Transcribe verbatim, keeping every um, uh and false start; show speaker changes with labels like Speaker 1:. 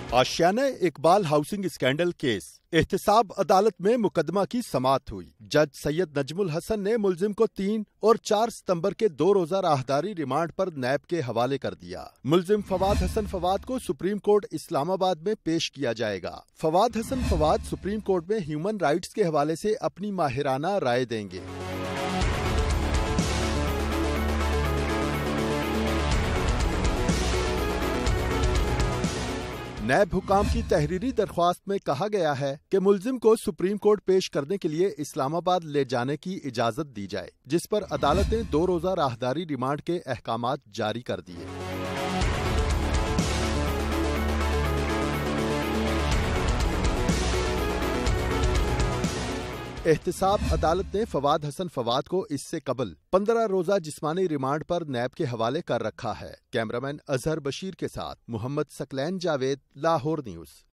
Speaker 1: आशियाना Iqbal housing scandal case एहतसाब अदालत में मुकदमा की समाअत हुई। जज सैयद नजमुल हसन ने मुलजिम को तीन और चार सितंबर के दो रोजा राहदारी रिमांड पर नैब के हवाले कर दिया। मुलजिम फवाद हसन फवाद को सुप्रीम कोर्ट इस्लामाबाद में पेश किया जाएगा। फवाद हसन फवाद सुप्रीम कोर्ट में ह्यूमन राइट्स के हवाले से अपनी माहिराना राय देंगे। नैब हुकाम की तहरीरी दरख्वास्त में कहा गया है कि मुलजिम को सुप्रीम कोर्ट पेश करने के लिए इस्लामाबाद ले जाने की इजाजत दी जाए, जिस पर अदालत ने दो रोजा राहदारी रिमांड के अहकामात जारी कर दिए। एहतसाब अदालत ने फवाद हसन फवाद को इससे कबल पंद्रह रोजा जिस्मानी रिमांड पर नैब के हवाले कर रखा है। कैमरामैन अजहर बशीर के साथ मोहम्मद सकलैन जावेद, लाहौर न्यूज।